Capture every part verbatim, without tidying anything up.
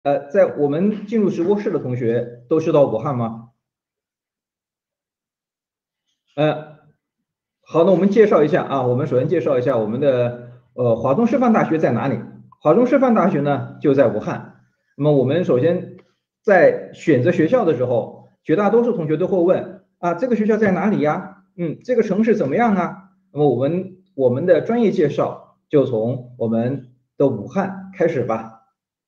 呃，在我们进入直播室的同学都知道武汉吗？呃，好，那我们介绍一下啊，我们首先介绍一下我们的呃华东师范大学在哪里？华东师范大学呢就在武汉。那么我们首先在选择学校的时候，绝大多数同学都会问啊，这个学校在哪里呀？嗯，这个城市怎么样啊？那么我们我们的专业介绍就从我们的武汉开始吧。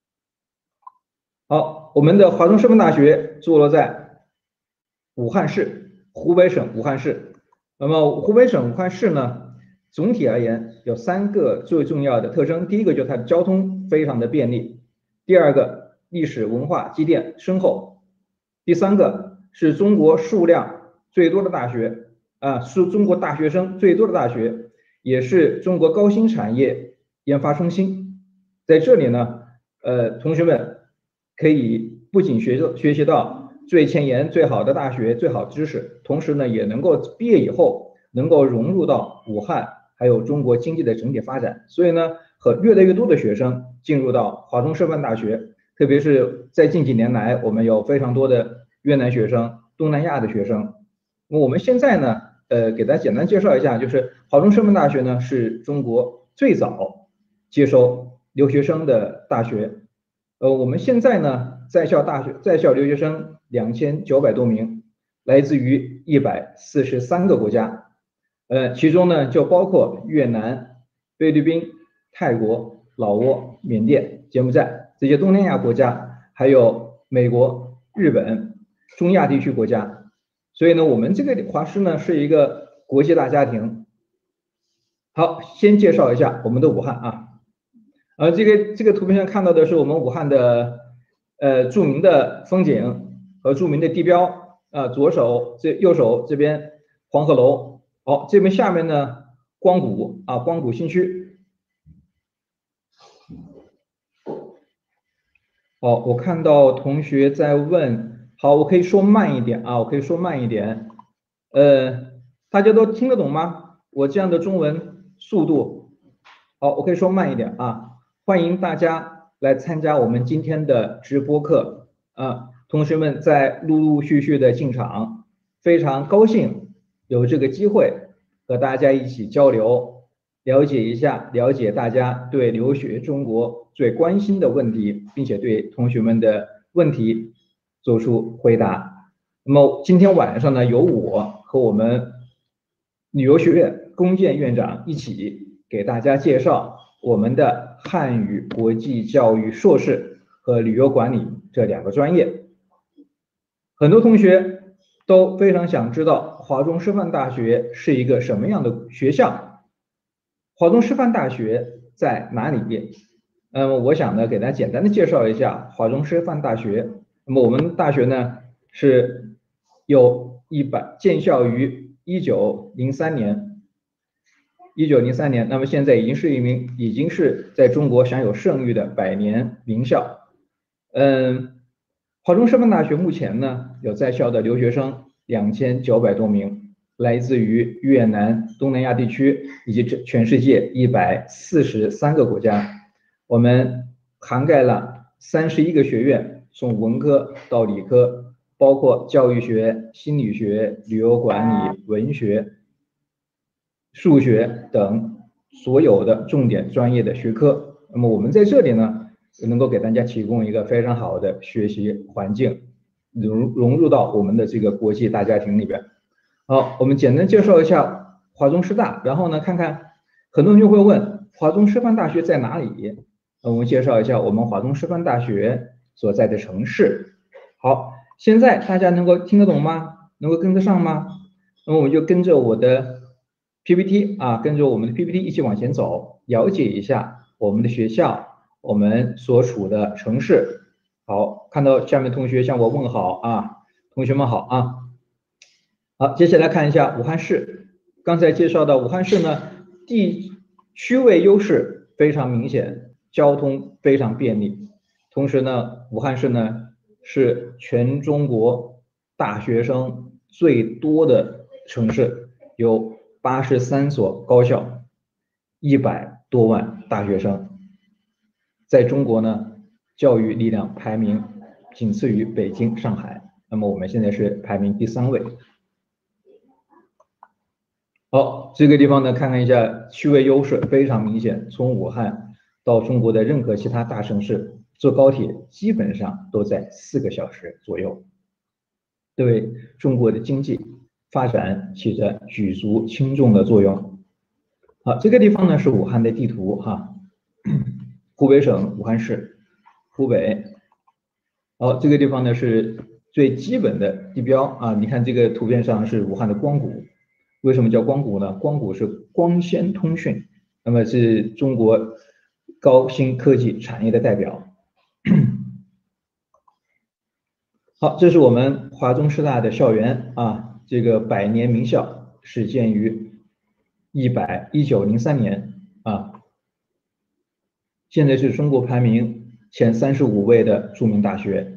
好，我们的华东师范大学坐落在武汉市，湖北省武汉市。那么湖北省武汉市呢，总体而言有三个最重要的特征。第一个就是它的交通非常的便利，第二个历史文化积淀深厚，第三个是中国数量最多的大学啊，是中国大学生最多的大学，也是中国高新产业研发中心。在这里呢，呃，同学们可以不仅学学习到最前沿、最好的大学、最好知识，同时呢，也能够毕业以后能够融入到武汉还有中国经济的整体发展。所以呢，和越来越多的学生进入到华东师范大学，特别是在近几年来，我们有非常多的越南学生、东南亚的学生。我们现在呢，呃，给大家简单介绍一下，就是华东师范大学呢是中国最早接收留学生的大学。呃，我们现在呢，在校大学在校留学生两千九百多名，来自于一百四十三个国家，呃，其中呢就包括越南、菲律宾、泰国、老挝、缅甸、柬埔寨这些东南亚国家，还有美国、日本、中亚地区国家。所以呢，我们这个华师呢是一个国际大家庭。好，先介绍一下我们的武汉啊。呃，这个这个图片上看到的是我们武汉的呃著名的风景和著名的地标啊、呃，左手这右手这边黄鹤楼，好，这边下面呢光谷啊光谷新区。好，我看到同学在问，好，我可以说慢一点啊，我可以说慢一点，呃，大家都听得懂吗？我这样的中文速度，好，我可以说慢一点啊。欢迎大家来参加我们今天的直播课啊，同学们在陆陆续续的进场，非常高兴有这个机会和大家一起交流，了解一下，了解大家对留学中国最关心的问题，并且对同学们的问题做出回答。那么今天晚上呢，由我和我们旅游学院龚建院长一起给大家介绍我们的汉语国际教育硕士和旅游管理这两个专业。很多同学都非常想知道华中师范大学是一个什么样的学校，华东师范大学在哪里？嗯，我想呢，给大家简单的介绍一下华中师范大学。那么我们大学呢是有一百建校于一九零三年，一九零三年，那么现在已经是一名已经是在中国享有盛誉的百年名校。嗯，华中师范大学目前呢有在校的留学生两千九百多名，来自于越南、东南亚地区以及全世界一百四十三个国家。我们涵盖了三十一个学院，从文科到理科，包括教育学、心理学、旅游管理、文学、数学等所有的重点专业的学科。那么我们在这里呢，能够给大家提供一个非常好的学习环境，融融入到我们的这个国际大家庭里边。好，我们简单介绍一下华中师大，然后呢，看看很多人就会问华中师范大学在哪里？我们介绍一下我们华东师范大学所在的城市。好，现在大家能够听得懂吗？能够跟得上吗？那么我们就跟着我的 P P T 啊，跟着我们的 P P T 一起往前走，了解一下我们的学校，我们所处的城市。好，看到下面同学向我问好啊，同学们好啊。好，接下来看一下武汉市。刚才介绍的武汉市呢，地区位优势非常明显，交通非常便利。同时呢，武汉市呢是全中国大学生最多的城市，有八十三所高校，一百多万大学生。在中国呢， 教育力量排名仅次于北京、上海，那么我们现在是排名第三位。好，这个地方呢，看看一下区位优势非常明显，从武汉到中国的任何其他大城市，坐高铁基本上都在四个小时左右，对中国的经济发展起着举足轻重的作用。好，这个地方呢是武汉的地图哈，湖北省武汉市，湖北。好，这个地方呢是最基本的地标啊，你看这个图片上是武汉的光谷，为什么叫光谷呢？光谷是光纤通讯，那么是中国高新科技产业的代表。好，这是我们华中师大的校园啊，这个百年名校始建于一百一九零三年啊，现在是中国排名前三十五位的著名大学。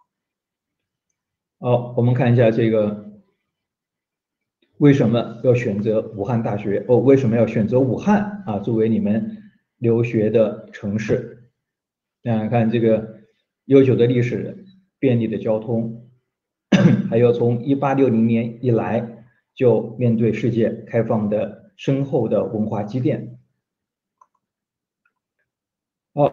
好，我们看一下这个为什么要选择武汉大学？哦，为什么要选择武汉啊作为你们留学的城市？大家看这个悠久的历史、便利的交通，还有从一八六零年以来就面对世界开放的深厚的文化积淀。好。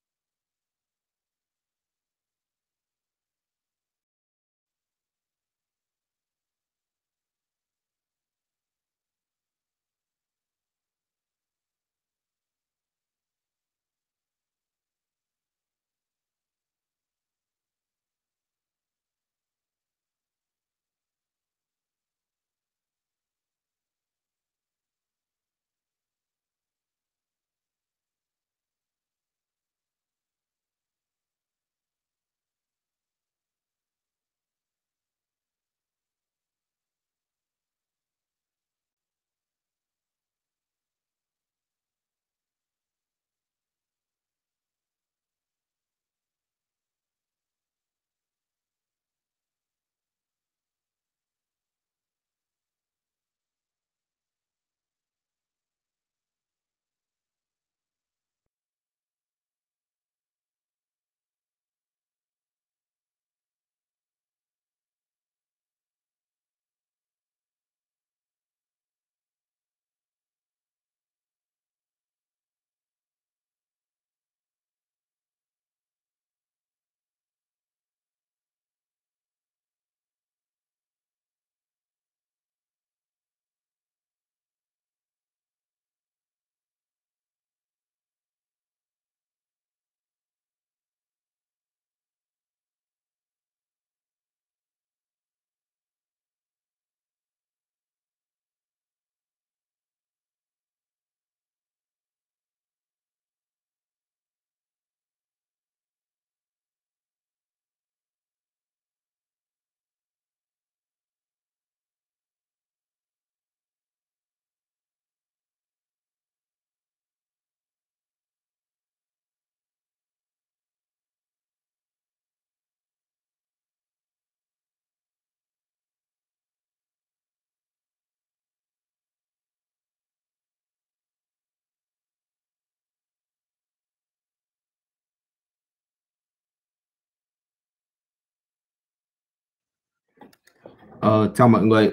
Ờ, chào mọi người,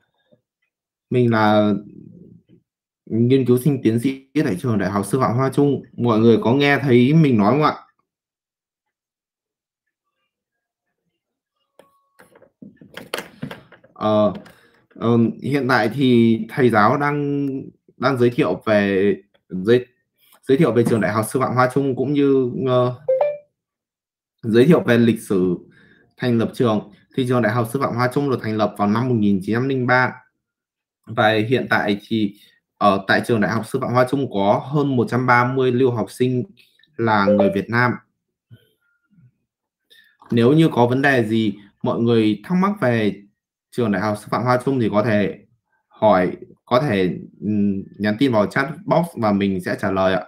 mình là nghiên cứu sinh tiến sĩ tại trường Đại học Sư phạm Hoa Trung. Mọi người có nghe thấy mình nói không ạ? Ờ, ờ, hiện tại thì thầy giáo đang đang giới thiệu về giới giới thiệu về trường Đại học Sư phạm Hoa Trung cũng như uh, giới thiệu về lịch sử thành lập trường. Thì trường Đại học Sư phạm Hoa Trung được thành lập vào năm một nghìn chín trăm lẻ ba. Và hiện tại thì ở tại trường Đại học Sư phạm Hoa Trung có hơn một trăm ba mươi lưu học sinh là người Việt Nam. Nếu như có vấn đề gì mọi người thắc mắc về trường Đại học Sư phạm Hoa Trung thì có thể hỏi, có thể um, nhắn tin vào chat box và mình sẽ trả lời ạ.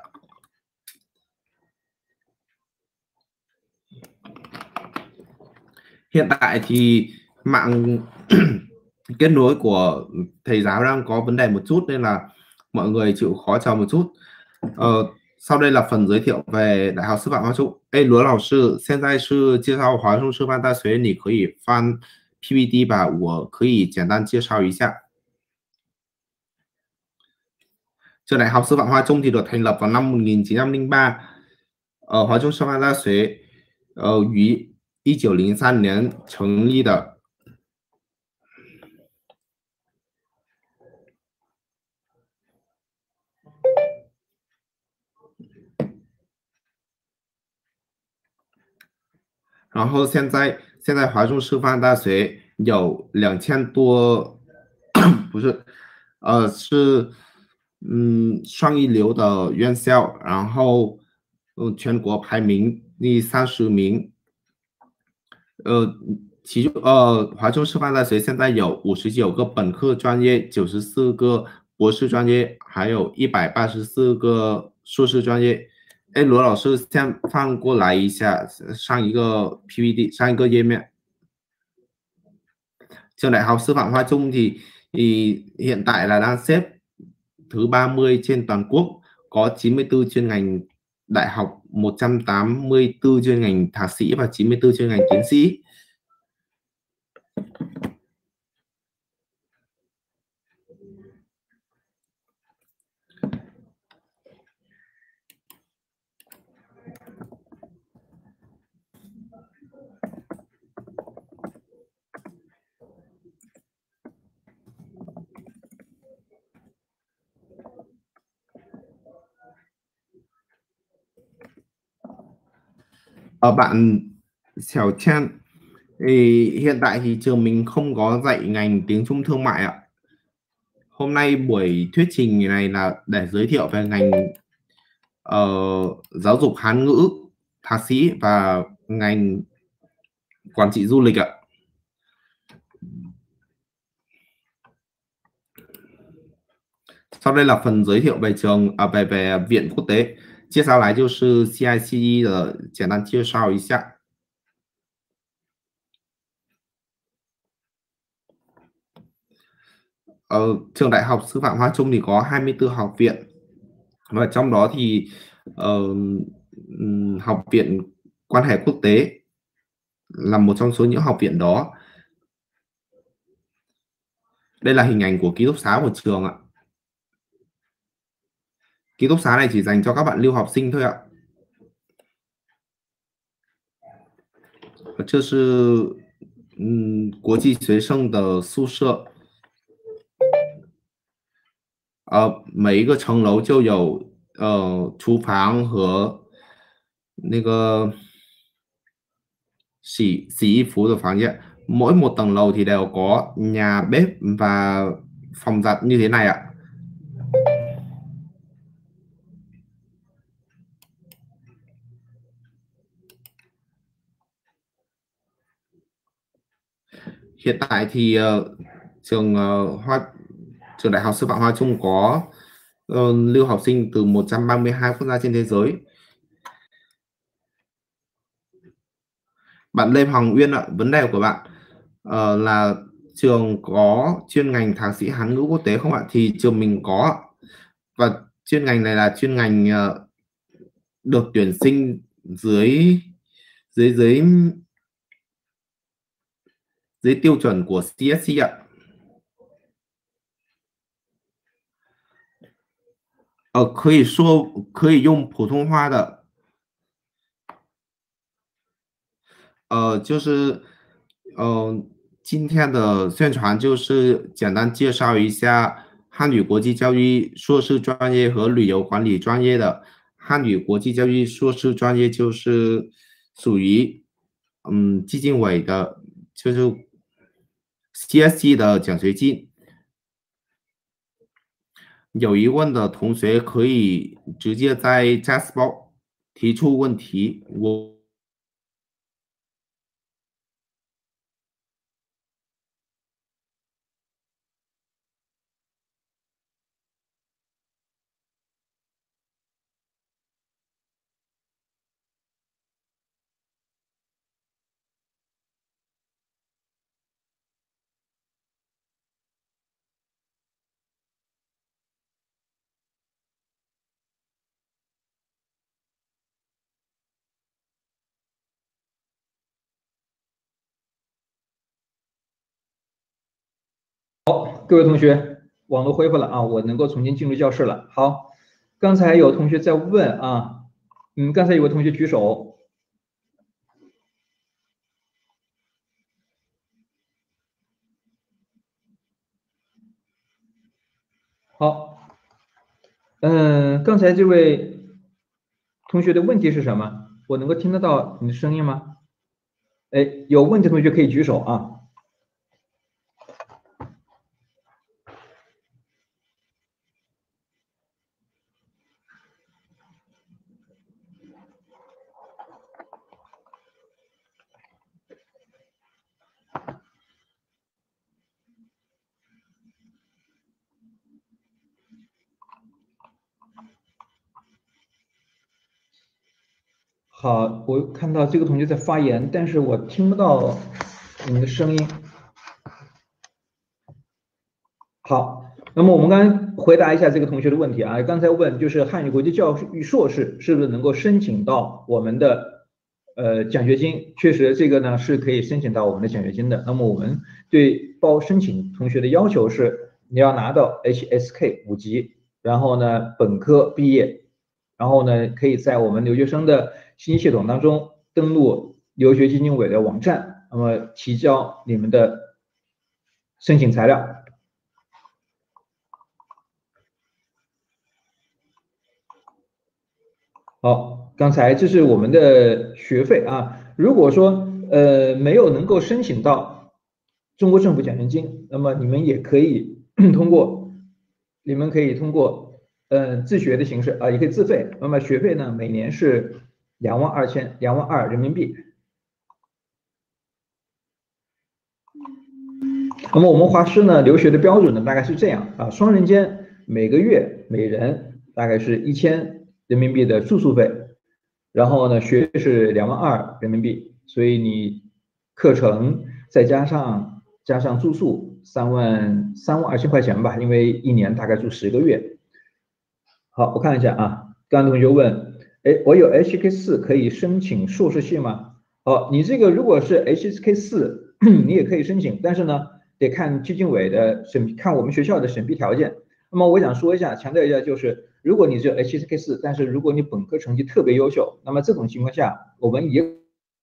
Hiện tại thì mạng kết nối của thầy giáo đang có vấn đề một chút nên là mọi người chịu khó chờ một chút. Ờ, sau đây là phần giới thiệu về Đại học Sư phạm Hoa Trung。哎，罗老师，现在是介绍华中师范大学，你可以翻 P P T 吧，我可以简单介绍一下。Trường Đại học Sư phạm Hoa Trung thì được thành lập vào năm một nghìn chín trăm linh ba. Ở Hoa Trung Sư phạm Đại学呃于一九零三年成立的。然后现在现在华中师范大学有两千多，不是，呃，是嗯上一流的院校，然后嗯全国排名第三十名，呃，其中呃华中师范大学现在有五十九个本科专业，九十四个博士专业，还有一百八十四个硕士专业。哎，罗老师，先放过来一下，上一个 P P T，上一个页面。Trường Đại học Sư phạm Hoa Trung thì, thì hiện tại là đang xếp thứ ba mươi trên toàn quốc, có chín mươi tư chuyên ngành đại học, một trăm tám mươi tư chuyên ngành thạc sĩ và chín mươi tư chuyên ngành tiến sĩ. Ở bạn Xẻo Chen, thì hiện tại thì trường mình không có dạy ngành tiếng Trung thương mại ạ. Hôm nay buổi thuyết trình này là để giới thiệu về ngành uh, giáo dục Hán ngữ thạc sĩ và ngành quản trị du lịch ạ. Sau đây là phần giới thiệu về trường à, về về viện quốc tế. 接下来就是 C I C E 的简单介绍一下。Ờ, trường Đại học Sư phạm Hoa Trung thì có hai mươi tư học viện, và trong đó thì uh, học viện quan hệ quốc tế là một trong số những học viện đó. Đây là hình ảnh của ký túc xá của trường ạ. Ký túc xá này chỉ dành cho các bạn lưu học sinh thôi ạ. 这是嗯国际学生的宿舍。呃，每一个层楼就有呃厨房和那个洗洗衣服的房间. Mỗi một tầng lầu thì đều có nhà bếp và phòng giặt như thế này ạ. Hiện tại thì uh, trường uh, Hoa trường Đại học Sư phạm Hoa Trung có uh, lưu học sinh từ một trăm ba mươi hai quốc gia trên thế giới. Bạn Lê Hoàng Uyên ạ, vấn đề của bạn uh, là trường có chuyên ngành thạc sĩ Hán ngữ quốc tế không ạ? Thì trường mình có, và chuyên ngành này là chuyên ngành uh, được tuyển sinh dưới dưới dưới dưới tiêu chuẩn của C S C ạ. 呃，可以说可以用普通话的，呃，就是呃，今天的宣传就是简单介绍一下汉语国际教育硕士专业和旅游管理专业的。汉语国际教育硕士专业就是属于嗯基金委的，就是 C S C 的奖学金。有疑问的同学可以直接在 Jasper 提出问题，我。 各位同学，网络恢复了啊，我能够重新进入教室了。好，刚才有同学在问啊，嗯，刚才有个同学举手。好，嗯，刚才这位同学的问题是什么？我能够听得到你的声音吗？哎，有问题的同学可以举手啊。好，我看到这个同学在发言，但是我听不到你的声音。好，那么我们刚才回答一下这个同学的问题啊，刚才问就是汉语国际教育硕士是不是能够申请到我们的呃奖学金？确实，这个呢是可以申请到我们的奖学金的。那么我们对报申请同学的要求是，你要拿到 H S K 五级，然后呢本科毕业，然后呢可以在我们留学生的信息系统当中登录留学基金委的网站，那么提交你们的申请材料。好，刚才这是我们的学费啊。如果说呃没有能够申请到中国政府奖学金，那么你们也可以通过，你们可以通过呃自学的形式啊，也可以自费。那么学费呢，每年是两万二千两万二人民币。那么我们华师呢，留学的标准呢，大概是这样啊，双人间每个月每人大概是一千人民币的住宿费。然后呢，学费是两万二人民币，所以你课程再加上加上住宿三万三万二千块钱吧，因为一年大概住十个月。好，我看一下啊，刚刚同学问，哎，我有 H K 四可以申请硕士系吗？哦，你这个如果是 H S K 四，你也可以申请，但是呢，得看基金委的审，看我们学校的审批条件。那么我想说一下，强调一下，就是如果你只有 H S K 四，但是如果你本科成绩特别优秀，那么这种情况下，我们也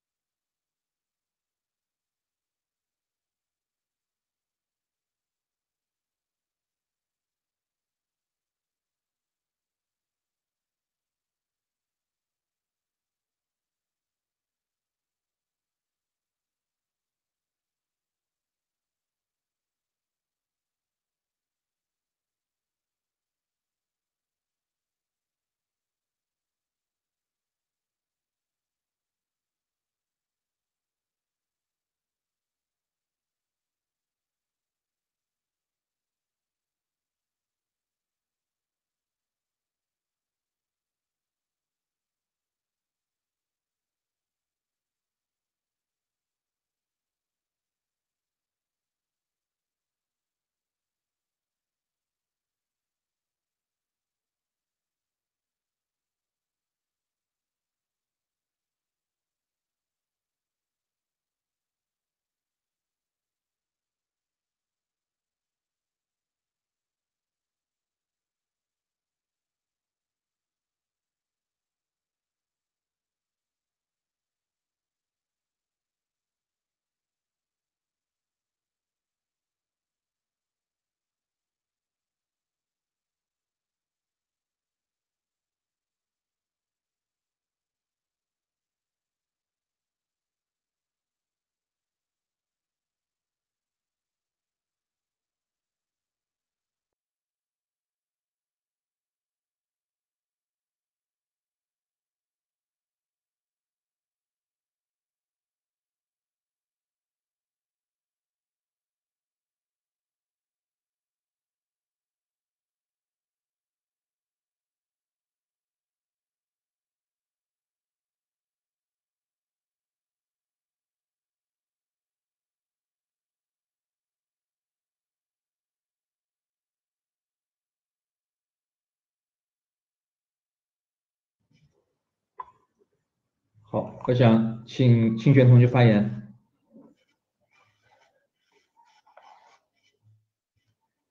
好，我想请清泉同学发言。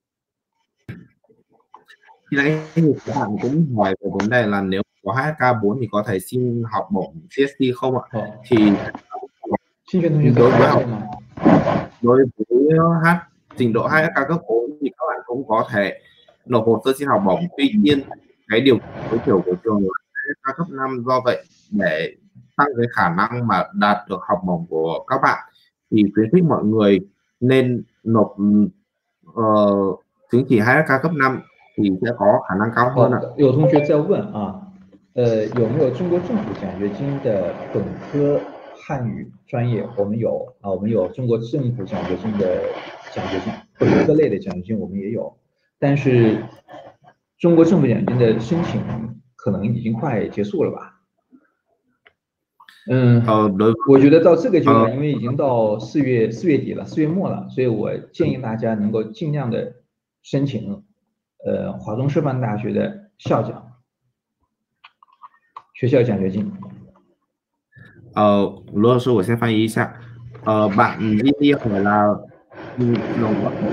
Khi nãy thì các bạn cũng hỏi về vấn đề là nếu có hát ét ca bốn thì có thể xin học bổng xê ét tê không ạ? 好， Thì 新学同学再 đối 发 với 一 học 遍吗？ đối với hát trình độ hát ét ca cấp bốn thì các bạn cũng có thể nộp hồ sơ xin học bổng. Tuy nhiên cái điều tối thiểu của trường là hát ét ca cấp năm, do vậy để tăng cái khả năng mà đạt được học bổng của các bạn thì khuyến khích mọi người nên nộp uh, chứng chỉ hát ét ca cấp năm thì sẽ có khả năng cao hơn ạ. 好，有同学在问啊，呃，有没有中国政府奖学金的本科汉语专业？我们有啊，我们有中国政府奖学金的奖学金，本科类的奖学金我们也有，但是中国政府奖学金的申请可能已经快结束了吧？嗯， 呃，đối 我觉得到这个阶段， 呃因为已经到四月四月底了，四月末了，所以我建议大家能够尽量的申请，呃，华东师范大学的校奖，学校奖学金。 Ờ, Lô giáo sư, tôi sẽ翻译一下. Ờ, bạn Lily hỏi là ừ, nó có thể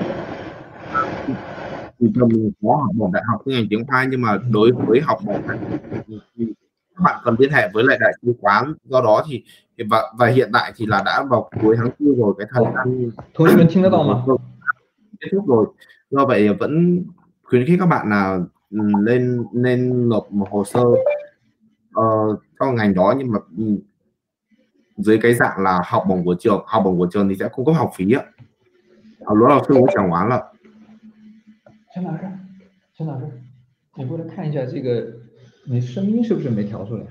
thì mình có học bổng đại học chuyên ngành tiếng Hoa, nhưng mà đối với học bổng này thì các bạn cần liên hệ với lại đại sứ quán. Do đó thì và, và hiện tại thì là đã vào cuối tháng tư rồi, cái thời gian 同学们听得到吗？ kết thúc rồi. Do vậy vẫn khuyến khích các bạn là ừ, lên nên nộp một hồ sơ uh, cho ngành đó, nhưng mà ừ, dưới cái dạng là học bổng của trường. Học bổng của trường thì sẽ cung cấp học phí ạ. Ờ,罗老师，我讲完了。 陈老师，陈老师，你过来看一下这个，你声音是不是没调出来？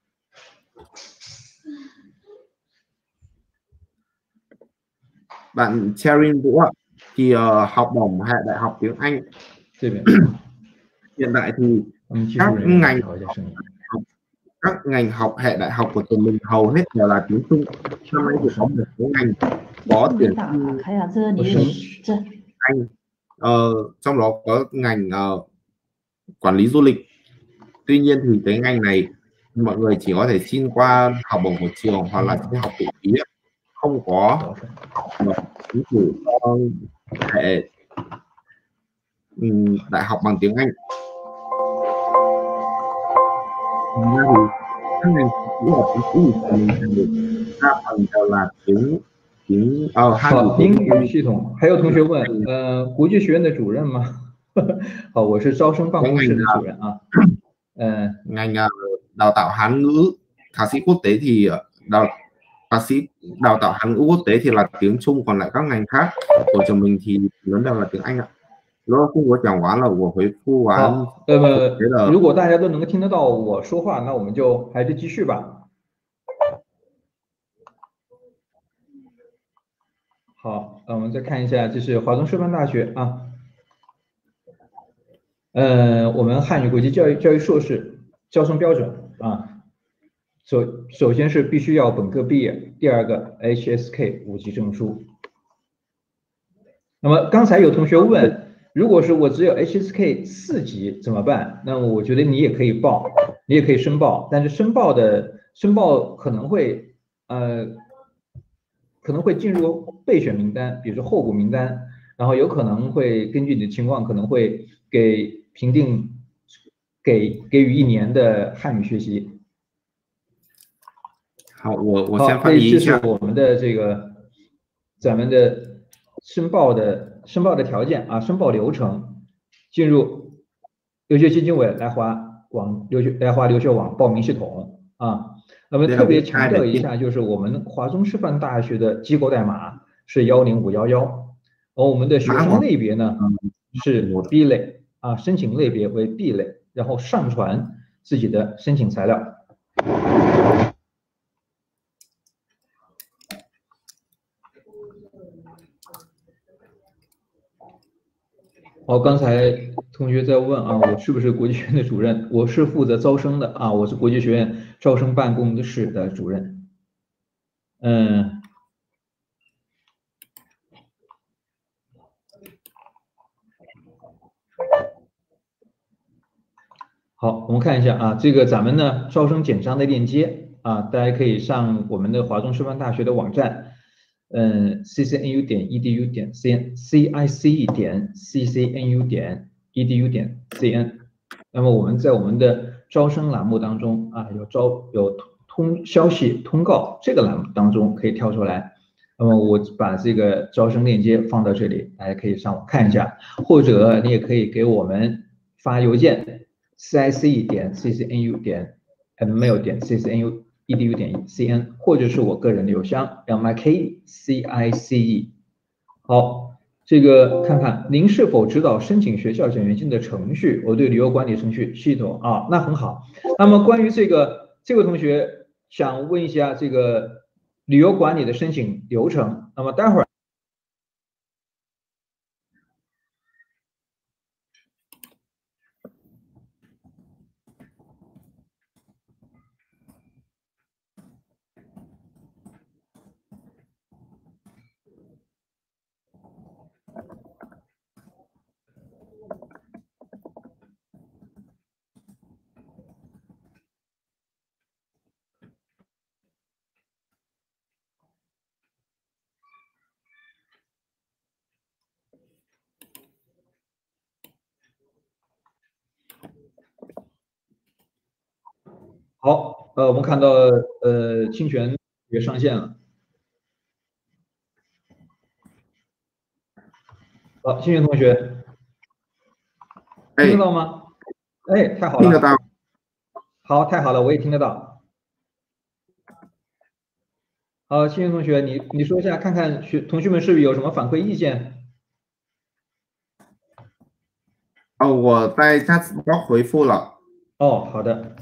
Bạn Cherin Vũ ạ, thì uh, học bổng hệ đại học tiếng Anh hiện tại thì các ngành các ngành học hệ đại học của trường mình hầu hết đều là tiếng Trung. Năm nay thì có một số ngành có tuyển sinh Anh, uh, trong đó có ngành uh, quản lý du lịch. Tuy nhiên thì cái ngành này mọi người chỉ có thể xin qua học bổng của trường hoặc là xin học tự phí, không có chính phủ cho hệ um, đại học bằng tiếng Anh. Ra thì các ngành cũng là tiếng Anh, đa phần đều là tiếng tiếng ờ 好，英语系统。还有同学问，呃，国际学院的主任吗？好，我是招生办公室的主任啊。呃， ngành đào tạo Hán ngữ thạc sĩ quốc tế thì đào thạc sĩ đào tạo Hán ngữ quốc tế thì là tiếng Trung, còn lại các ngành khác của trường mình thì lớn đều là tiếng Anh ạ. 如果我讲完了，我回复完。 好，那么如果大家都能够听得到我说话，那我们就还是继续吧。好，我们再看一下，这是华东师范大学啊。呃，我们汉语国际教育教育硕士招生标准啊，首首先是必须要本科毕业，第二个 H S K 五级证书。那么刚才有同学问，如果是我只有 H S K 四级怎么办？那么我觉得你也可以报，你也可以申报，但是申报的申报可能会呃可能会进入备选名单，比如说候补名单，然后有可能会根据你的情况，可能会给评定给给予一年的汉语学习。 好，我我好， 先翻译一下。 这是我们的这个咱们的申报的申报的条件啊，申报流程，进入留学基金委来华网留学来华留学网报名系统啊。那么特别强调一下，就是我们华中师范大学的机构代码是幺零五幺幺，而我们的学生类别呢是 B 类啊，申请类别为 B 类，然后上传自己的申请材料。好，刚才同学在问啊，我是不是国际学院的主任？我是负责招生的啊，我是国际学院招生办公室的主任。嗯，好，我们看一下啊，这个咱们呢招生简章的链接啊，大家可以上我们的华中师范大学的网站，嗯 ，c c n u 点 e d u 点 c n c i c 点 c c n u 点 e d u 点 c n。 那么我们在我们的招生栏目当中啊，有招有通消息通告这个栏目当中可以跳出来。那么我把这个招生链接放到这里，大家可以上网看一下，或者你也可以给我们发邮件 cic 点 ccnu 点 mail 点 ccnu edu 点 cn， 或者是我个人的邮箱 mike cice。好，这个看看您是否知道申请学校奖学金的程序？我对旅游管理程序系统啊，那很好。那么关于这个，这位同学想问一下这个旅游管理的申请流程。那么待会儿。好，呃，我们看到呃清泉也上线了。好，清泉同学，听得到吗？哎，太好了。 听得到。 好，太好了，我也听得到。好，清泉同学，你你说一下，看看学同学们是不是有什么反馈意见？ 哦，我在下次要回复了。 哦，好的。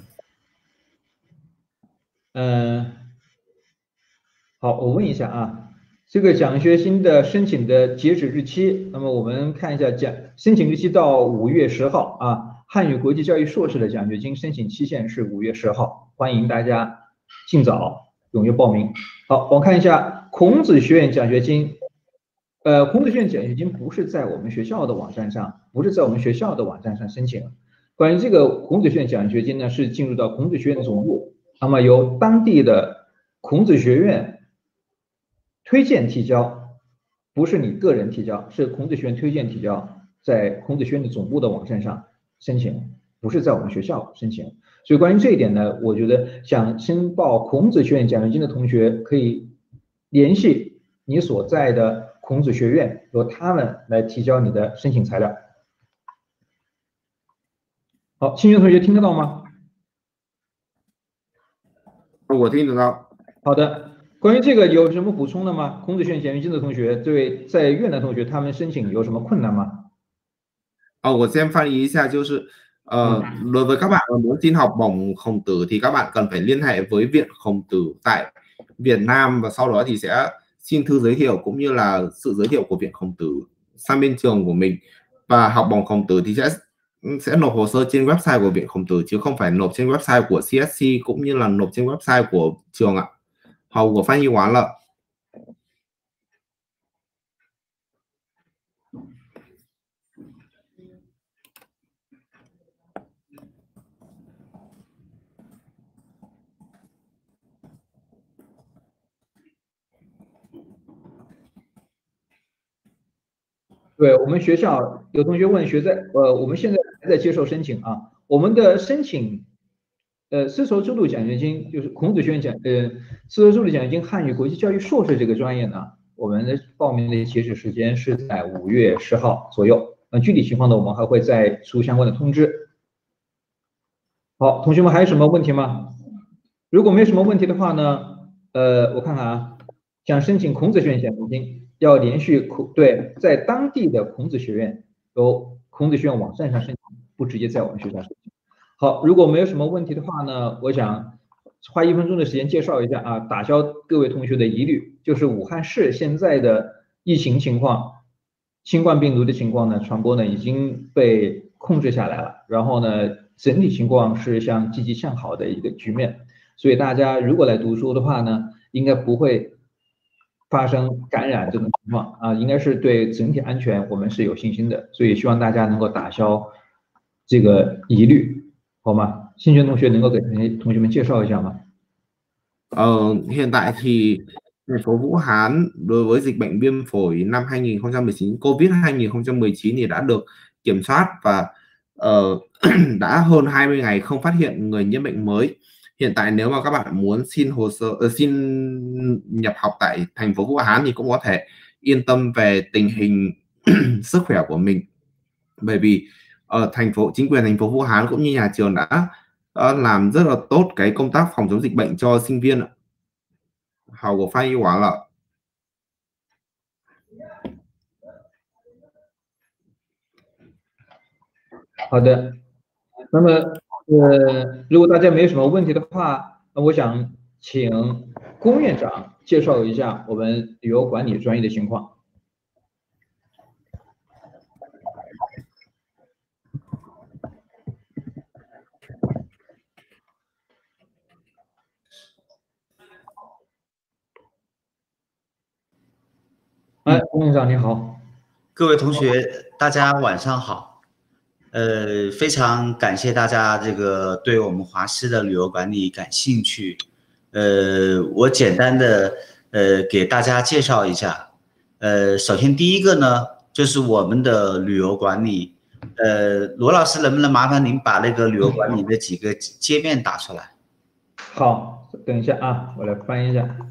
嗯，好，我问一下啊，这个奖学金的申请的截止日期，那么我们看一下奖申请日期到五月十号啊，汉语国际教育硕士的奖学金申请期限是五月十号，欢迎大家尽早踊跃报名。好，我看一下孔子学院奖学金，呃，孔子学院奖学金不是在我们学校的网站上，不是在我们学校的网站上申请。关于这个孔子学院奖学金呢，是进入到孔子学院总部，那么由当地的孔子学院推荐提交，不是你个人提交，是孔子学院推荐提交，在孔子学院的总部的网站上申请，不是在我们学校申请。所以关于这一点呢，我觉得想申报孔子学院奖学金的同学可以联系你所在的孔子学院，由他们来提交你的申请材料。好，清源同学听得到吗？ 我听得到。 好的，关于这个有什么补充的吗？孔子学院奖学金的同学，这位在越南同学，他们申请有什么困难吗？ 哦，我先翻译一下，就是ờ, đối với các bạn muốn xin học bổng Khổng Tử thì các bạn cần phải liên hệ với Viện Khổng Tử tại Việt Nam và sau đó thì sẽ xin thư giới thiệu cũng như là sự giới thiệu của Viện Khổng Tử sang bên trường của mình, và học bổng Khổng Tử thì sẽ sẽ nộp hồ sơ trên website của Viện Khổng Tử chứ không phải nộp trên website của xê ét xê cũng như là nộp trên website của trường ạ. 好，我翻译完了。 对，我们学校有同学问学在呃，我们现在还在接受申请啊，我们的申请，呃，丝绸之路奖学金就是孔子学院奖，呃，丝绸之路奖学金汉语国际教育硕士这个专业呢，我们的报名的截止时间是在五月十号左右，那具体情况呢，我们还会再出相关的通知。好，同学们还有什么问题吗？如果没什么问题的话呢，呃，我看看啊，想申请孔子学院奖学金，要连续孔对，在当地的孔子学院由孔子学院网站上申请，不直接在我们学校申请。好，如果没有什么问题的话呢，我想花一分钟的时间介绍一下啊，打消各位同学的疑虑，就是武汉市现在的疫情情况，新冠病毒的情况呢，传播呢已经被控制下来了，然后呢，整体情况是向积极向好的一个局面。所以大家如果来读书的话呢，应该不会发生感染这种情况啊，应该是对整体安全我们是有信心的，所以希望大家能够打消这个疑虑，好吗？新学同学能够给同学们介绍一下吗？ Ờ, hiện tại thì thành phố Vũ Hán đối với dịch bệnh viêm phổi năm hai nghìn không trăm mười chín, Covid hai nghìn không trăm mười chín thì đã được kiểm soát và uh, đã hơn hai mươi ngày không phát hiện người nhiễm bệnh mới. Hiện tại nếu mà các bạn muốn xin hồ sơ uh, xin nhập học tại thành phố Vũ Hán thì cũng có thể yên tâm về tình hình sức khỏe của mình, bởi vì ở thành phố chính quyền thành phố Vũ Hán cũng như nhà trường đã uh, làm rất là tốt cái công tác phòng chống dịch bệnh cho sinh viên. 好，我翻译完了。 好的，那么呃，如果大家没有什么问题的话，那我想请龚院长介绍一下我们旅游管理专业的情况。哎，龚院长你好。 各位同学，大家晚上好。呃，非常感谢大家这个对我们华师的旅游管理感兴趣。呃，我简单的呃给大家介绍一下。呃，首先第一个呢，就是我们的旅游管理。呃，罗老师能不能麻烦您把那个旅游管理的几个界面打出来？ 好，等一下啊，我来翻一下。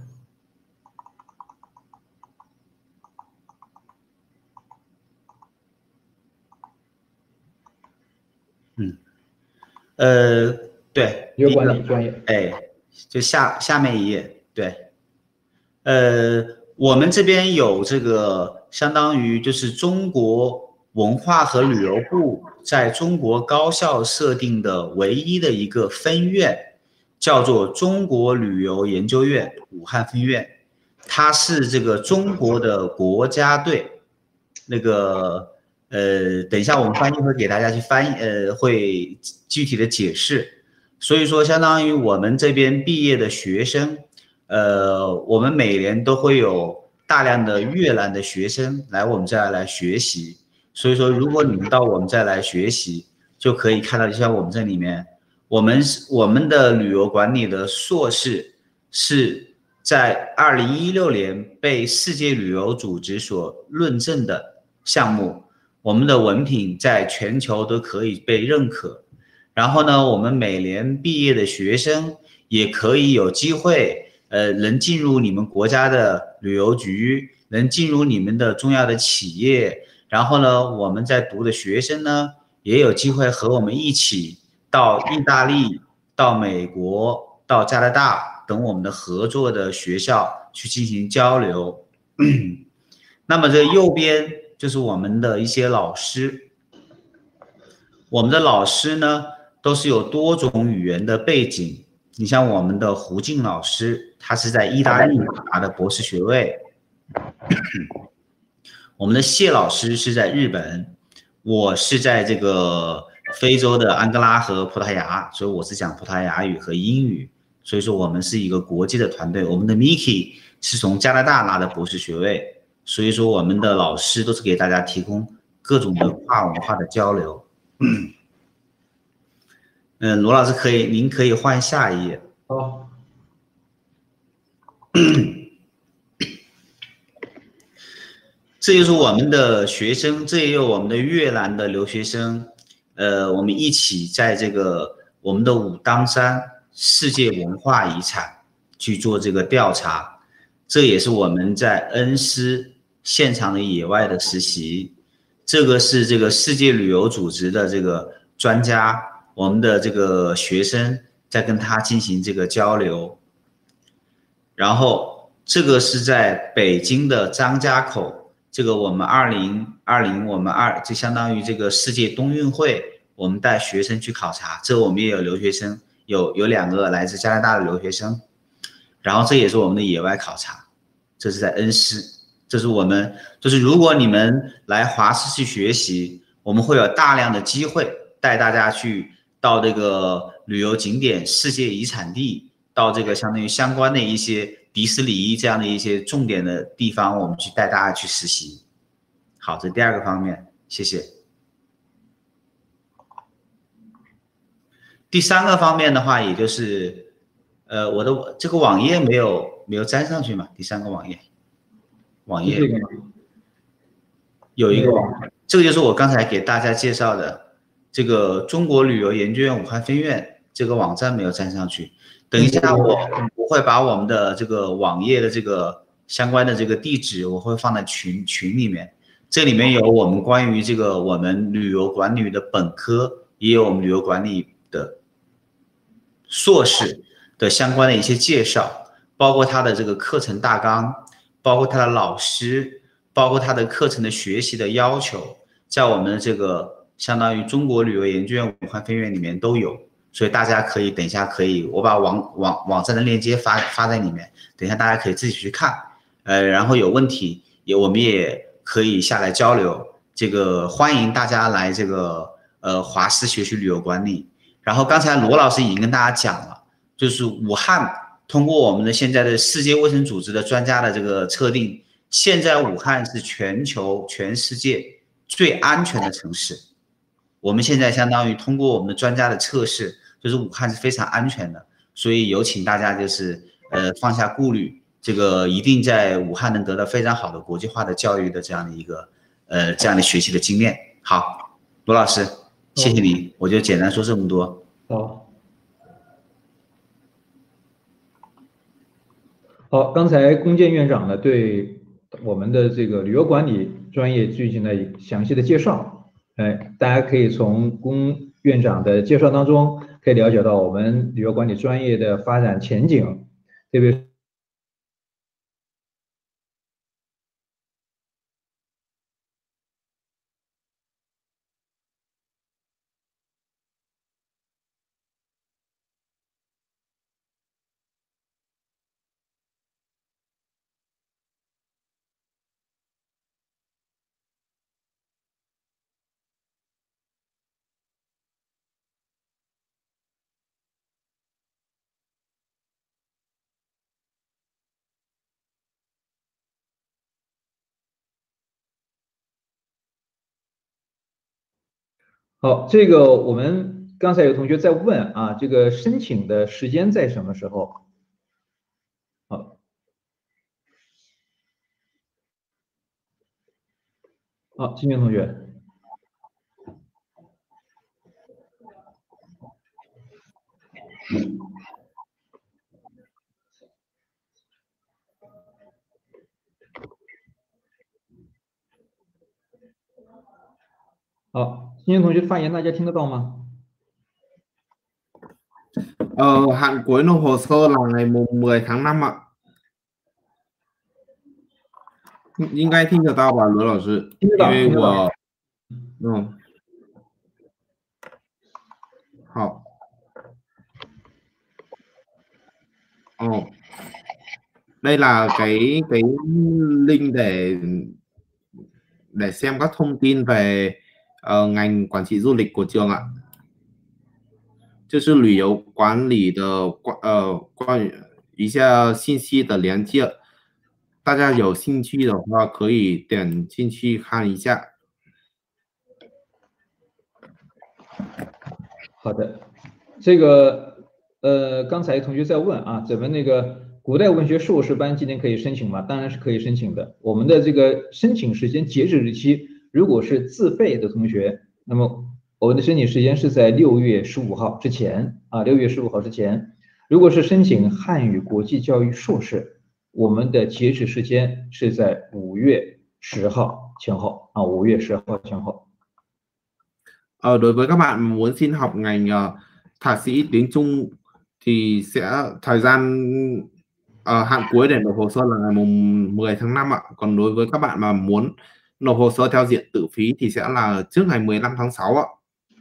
嗯，呃，对， 旅游管理专业， 哎，就下下面一页，对，呃，我们这边有这个相当于就是中国文化和旅游部在中国高校设定的唯一的一个分院，叫做中国旅游研究院武汉分院，它是这个中国的国家队，那个。呃，等一下，我们翻译会给大家去翻译，呃，会具体的解释。所以说，相当于我们这边毕业的学生，呃，我们每年都会有大量的越南的学生来我们这儿来学习。所以说，如果你们到我们这儿来学习，就可以看到，就像我们这里面，我们我们的旅游管理的硕士是在二零一六年被世界旅游组织所论证的项目。我们的文凭在全球都可以被认可，然后呢，我们每年毕业的学生也可以有机会，呃，能进入你们国家的旅游局，能进入你们的重要的企业，然后呢，我们在读的学生呢，也有机会和我们一起到意大利、到美国、到加拿大等我们的合作的学校去进行交流。那么这右边就是我们的一些老师，我们的老师呢都是有多种语言的背景。你像我们的胡静老师，他是在意大利拿的博士学位；我们的谢老师是在日本，我是在这个非洲的安哥拉和葡萄牙，所以我是讲葡萄牙语和英语。所以说我们是一个国际的团队。我们的 Miki 是从加拿大拿的博士学位。所以说，我们的老师都是给大家提供各种的跨文化的交流。嗯，罗老师可以，您可以换下一页。 好。 这就是我们的学生，这也有我们的越南的留学生。呃，我们一起在这个我们的武当山世界文化遗产去做这个调查。这也是我们在恩施现场的野外的实习，这个是这个世界旅游组织的这个专家，我们的这个学生在跟他进行这个交流。然后这个是在北京的张家口，这个我们二零二零我们二就相当于这个世界冬运会，我们带学生去考察，这我们也有留学生，有有两个来自加拿大的留学生。然后这也是我们的野外考察，这是在恩施，这是我们就是如果你们来华师去学习，我们会有大量的机会带大家去到这个旅游景点、世界遗产地，到这个相当于相关的一些迪士尼这样的一些重点的地方，我们去带大家去实习。好，这第二个方面，谢谢。第三个方面的话，也就是。呃，我的这个网页没有没有粘上去嘛？第三个网页，网页有一个网，这个就是我刚才给大家介绍的， 这个中国旅游研究院武汉分院这个网站没有站上去。等一下我我会把我们的这个网页的这个相关的这个地址我会放在群群里面，这里面有我们关于这个我们旅游管理的本科，也有我们旅游管理的硕士的相关的一些介绍，包括它的这个课程大纲，包括它的老师，包括它的课程的学习的要求，在我们的这个相当于中国旅游研究院武汉分院里面都有，所以大家可以等一下可以，我把网网网站的链接发发在里面，等一下大家可以自己去看，呃，然后有问题也我们也可以下来交流，这个欢迎大家来这个呃华师学习旅游管理。然后刚才罗老师已经跟大家讲了，就是武汉通过我们的现在的世界卫生组织的专家的这个测定，现在武汉是全球全世界最安全的城市。我们现在相当于通过我们的专家的测试，就是武汉是非常安全的，所以有请大家就是呃放下顾虑，这个一定在武汉能得到非常好的国际化的教育的这样的一个呃这样的学习的经验。好，罗老师，谢谢你，我就简单说这么多。 好，好，刚才龚健院长呢对我们的这个旅游管理专业进行了详细的介绍，哎，大家可以从龚院长的介绍当中可以了解到我们旅游管理专业的发展前景，特别好，这个我们刚才有同学在问啊，这个申请的时间在什么时候？好，好，金明同学。好，金明同学发言，大家听得到吗？ Ờ, hạn cuối nộp hồ sơ là ngày mùng mười tháng năm ạ. 应该听得到吧，罗老师？ 听得到， 因为听得到。 我，嗯，好，哦，đây là cái cái link để để xem các thông tin về uh, ngành quản trị du lịch của trường ạ. 这是旅游管理的关呃关于一下信息的连接，大家有兴趣的话可以点进去看一下。 好的，这个呃，刚才同学在问啊，咱们那个古代文学硕士班今年可以申请吗？当然是可以申请的。我们的这个申请时间截止日期，如果是自费的同学，那么我们的申请时间是在六月十五号之前啊，六月十五号之前。如果是申请汉语国际教育硕士，我们的截止时间是在五月十号前后啊，五月十号前后。 Ờ, đối với các bạn muốn xin học ngành uh, thạc sĩ tiếng Trung thì sẽ thời gian uh, hạn cuối để nộp hồ sơ là ngày mùng mười tháng năm ạ. Còn đối với các bạn mà muốn nộp hồ sơ theo diện tự phí thì sẽ là trước ngày mười lăm tháng sáu ạ.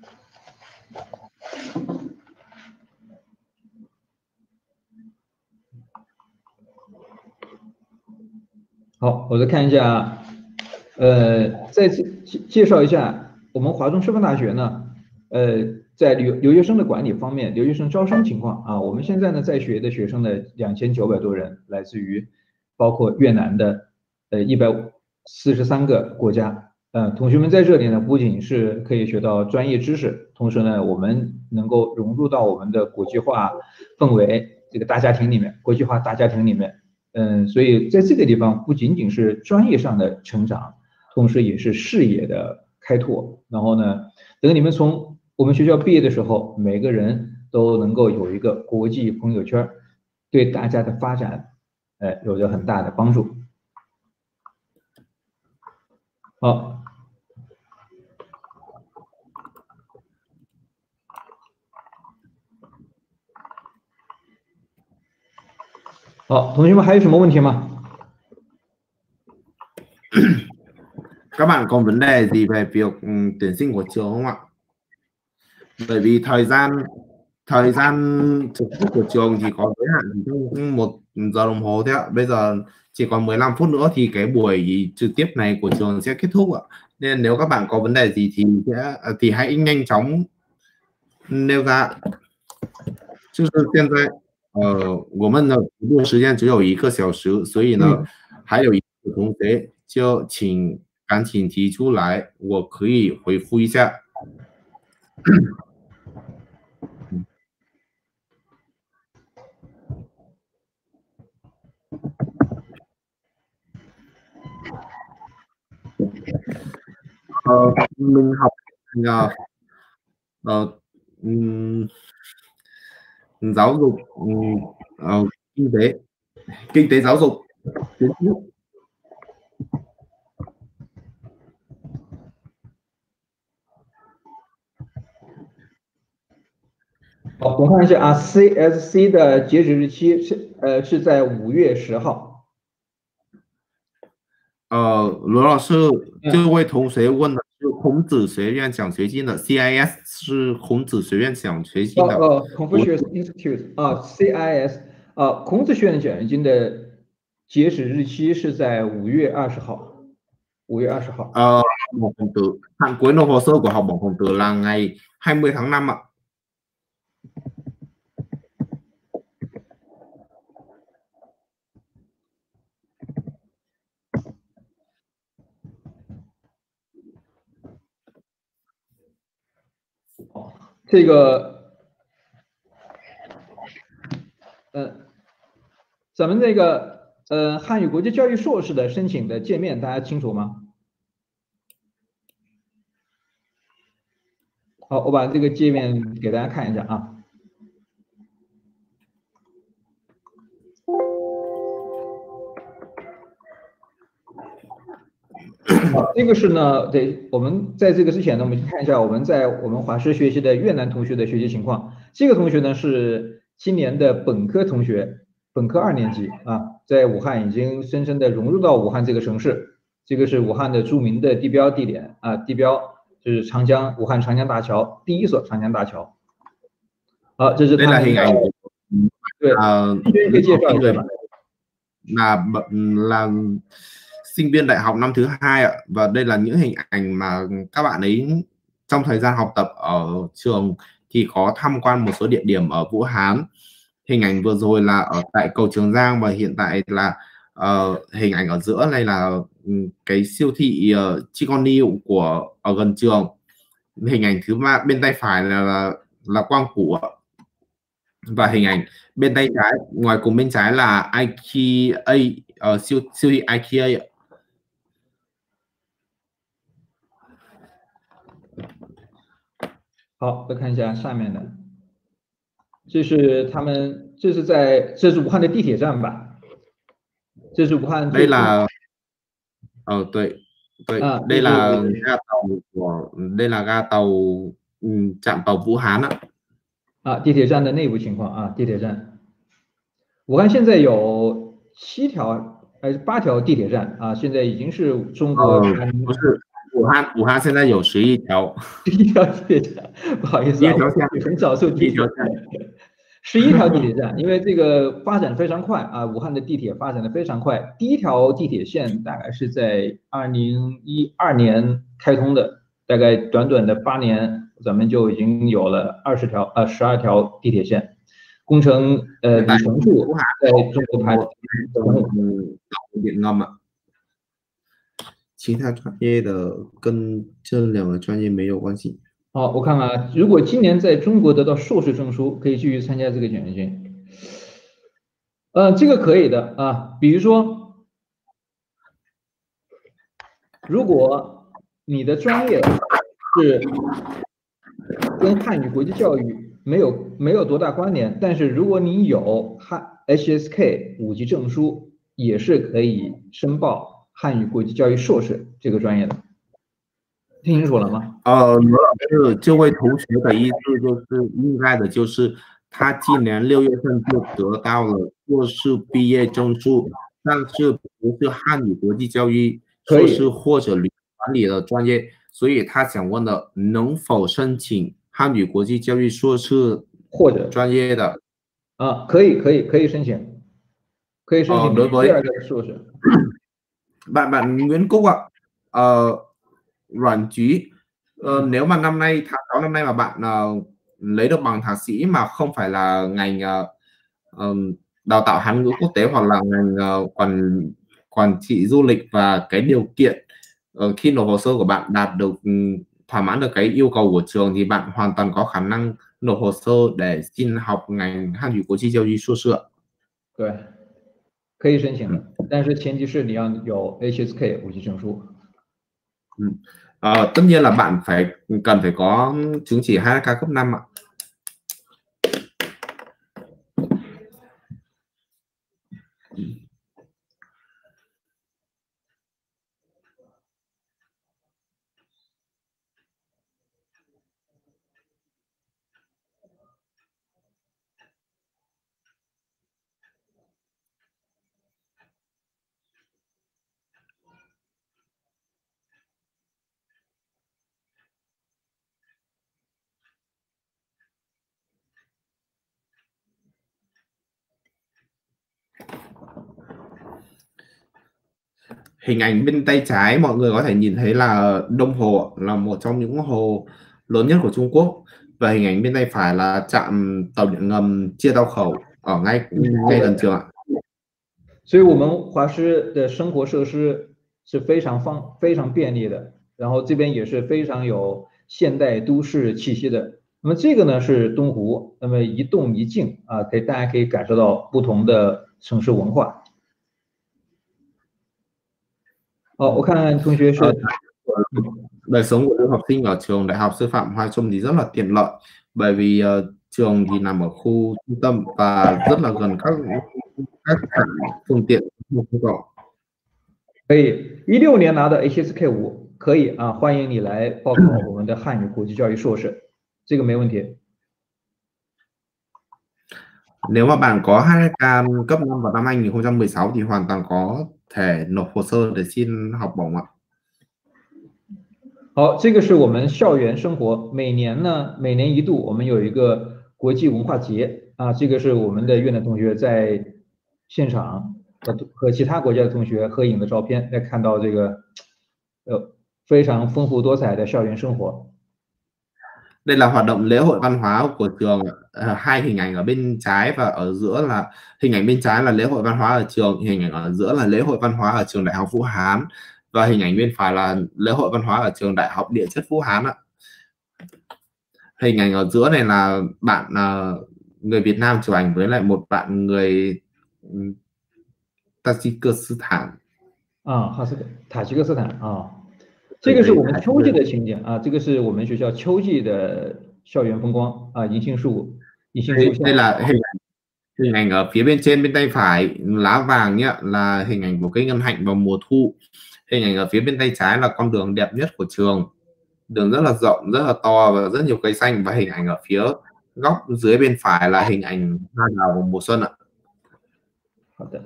好，我再看一下，呃，再次介绍一下我们华中师范大学呢，呃，在留留学生的管理方面，留学生招生情况啊，我们现在呢在学的学生呢两千九百多人，来自于包括越南的呃一百四十三个国家，呃，同学们在这里呢不仅是可以学到专业知识，同时呢我们能够融入到我们的国际化氛围这个大家庭里面，国际化大家庭里面。 嗯，所以在这个地方不仅仅是专业上的成长，同时也是视野的开拓。然后呢，等你们从我们学校毕业的时候，每个人都能够有一个国际朋友圈，对大家的发展，呃，有着很大的帮助。好。好，同学们还有什么问题吗？ Các bạn có vấn đề gì về việc um, tuyển sinh của trường không ạ? Bởi vì thời gian thời gian trực tiếp của trường thì có giới hạn chỉ trong một giờ đồng hồ thôi ạ. Bây giờ chỉ còn mười lăm phút nữa thì cái buổi trực tiếp này của trường sẽ kết thúc ạ. Nên nếu các bạn có vấn đề gì thì sẽ thì hãy nhanh chóng nêu ra. 就是现在呃我们的服务时间只有一个小时，所以呢、嗯、还有一个同学就请赶紧提出来，我可以回复一下。ờ, mình học uh, uh, um, giáo dục um, uh, kinh tế kinh tế giáo dục kiến trúc. 好，我看一下啊 ，C S C 的截止日期是呃是在五月十号。 呃，罗老师，这位同学问的是孔子学院奖学金的 ，C I S 是孔子学院奖学金的。 哦哦 ，Confucius Institute 啊 ，C I S 啊，孔子学院奖学金的截止日期是在五月二十号。五月二十号。 呃，một Khổng Tử, hạn cuối nộp hồ sơ của học bổng Khổng Tử là ngày hai mươi tháng năm ạ. 这个，呃，咱们那个呃汉语国际教育硕士的申请的界面，大家清楚吗？好，我把这个界面给大家看一下啊。好，这个是呢，对，我们在这个之前呢，我们去看一下我们在我们华师学习的越南同学的学习情况。这个同学呢是今年的本科同学，本科二年级啊，在武汉已经深深的融入到武汉这个城市。这个是武汉的著名的地标地点啊，地标就是长江，武汉长江大桥，第一所长江大桥。好，这是他们的，对，可以介绍一下吧。 là là sinh viên đại học năm thứ hai ạ, và đây là những hình ảnh mà các bạn ấy trong thời gian học tập ở trường thì có tham quan một số địa điểm ở Vũ Hán. Hình ảnh vừa rồi là ở tại cầu Trường Giang và hiện tại là uh, hình ảnh ở giữa này là cái siêu thị uh, Chiconi của ở gần trường. Hình ảnh thứ ba bên tay phải là là, là Quang Phủ ạ. Và hình ảnh bên tay trái, ngoài cùng bên trái là IKEA, uh, siêu siêu thị IKEA ạ. 好，再看一下下面的，这是他们，这是在，这是武汉的地铁站吧？这是武汉。 đây là, ờ, 对对， 啊， đây là ga tàu của, đây là ga tàu trạm tàu Vũ Hán ạ. 啊，地铁站的内部情况啊，地铁站，武汉现在有七条还是八条地铁站啊，现在已经是中国、 呃、不是。 武汉武汉现在有十一条， 十一条地铁站，不好意思啊，很少数地铁站，十一条地铁站，因为这个发展非常快啊，武汉的地铁发展的非常快，第一条地铁线大概是在二零一二年开通的，大概短短的八年，咱们就已经有了二十条呃十二条地铁线，工程呃里程数在中国排 điện ngầm ạ. 其他专业的跟这两个专业没有关系。 好，我看看，如果今年在中国得到硕士证书，可以继续参加这个奖学金。呃，这个可以的啊，比如说，如果你的专业是跟汉语国际教育没有没有多大关联，但是如果你有汉 H S K 五级证书，也是可以申报汉语国际教育硕士这个专业的。听清楚了吗？ 呃，罗老师，这位同学的意思就是应该的，就是他今年六月份就得到了硕士毕业证书，但是不是汉语国际教育硕士或者旅游管理的专业，所以他想问的能否申請汉語國際教育碩士或者專業的？ 啊，可以，可以，可以申請，可以申請第二個碩士。 bạn bạn Nguyễn Cúc ạ, ờ,阮Trí, ờ, nếu mà năm nay tháng sáu năm nay mà bạn uh, lấy được bằng thạc sĩ mà không phải là ngành uh, um, đào tạo Hán ngữ quốc tế hoặc là ngành uh, quản quản trị du lịch và cái điều kiện uh, khi nộp hồ sơ của bạn đạt được um, thỏa mãn được cái yêu cầu của trường thì bạn hoàn toàn có khả năng nộp hồ sơ để xin học ngành Hàn语国际教育硕士。 对，可以申请的，但是前提是你要有 H S K 五级证書。 Ừ. À, tất nhiên là bạn phải cần phải có chứng chỉ hai K cấp năm ạ. Hình ảnh bên tay trái mọi người có thể nhìn thấy là Đông Hồ, là một trong những hồ lớn nhất của Trung Quốc, và hình ảnh bên tay phải là trạm tàu điện ngầm Chia Tao Khẩu ở ngay ngay gần trường ạ. 所以我们华师的生活设施是非常方非常便利的，然后这边也是非常有现代都市气息的。那么这个呢是东湖，那么一动一静啊，可以大家可以感受到不同的城市文化。好，我看同学是 đời sống của học sinh ở trường Đại học Sư phạm Hoa Trung thì rất là tiện lợi, bởi vì uh, trường thì nằm ở khu trung tâm và rất là gần các các phương tiện công cộng. 可以，一六年拿的 H S K 五可以啊，欢迎你来报考我们的汉语国际教育硕士，这个没问题。 Nếu mà bạn có hai K cấp năm vào năm hai nghìn không trăm mười sáu thì hoàn toàn có thể nộp hồ sơ để xin học bổng ạ. 好，这个是我们校园生活，每年呢，每年一度我们有一个国际文化节啊，这个是我们的院的同学在现场和和其他国家的同学合影的照片，来看到这个呃非常丰富多彩的校园生活。 Đây là hoạt động lễ hội văn hóa của trường. À, hai hình ảnh ở bên trái và ở giữa là hình ảnh bên trái là lễ hội văn hóa ở trường, hình ảnh ở giữa là lễ hội văn hóa ở trường Đại học Vũ Hán, và hình ảnh bên phải là lễ hội văn hóa ở trường Đại học Địa chất Vũ Hán ạ. Hình ảnh ở giữa này là bạn uh, người Việt Nam chụp ảnh với lại một bạn người Tajikistan. 啊，哈斯塔吉克斯坦啊。 这个是我们秋季的情景啊，这个是我们学校秋季的校园风光啊，银杏树，银杏树下。 Đây là hình ảnh, hình ảnh ở phía bên trên bên tay phải lá vàng nhá, là hình ảnh của cây ngân hạnh vào mùa thu. Hình ảnh ở phía bên tay trái là con đường đẹp nhất của trường, đường rất là rộng, rất là to và rất nhiều cây xanh, và hình ảnh ở phía góc dưới bên phải là hình ảnh hoa đào vào mùa xuân ạ. 好的。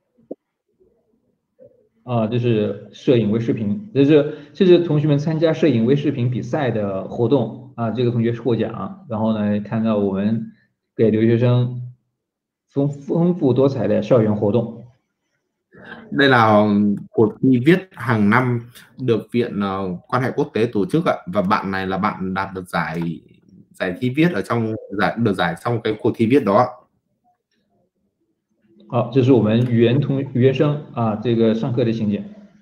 啊，这是摄影微视频，这是这是同学们参加摄影微视频比赛的活动啊。这个同学是获奖，然后呢，看到我们给留学生丰丰富多彩的校园活动。 Đây là cuộc thi viết hàng năm được Viện uh, Quan hệ Quốc tế tổ chức ạ, và bạn này là bạn đạt được giải giải thi viết ở trong giải được giải trong cái cuộc thi viết đó. 好，这是我们语言同语言生啊，这个上课的情景。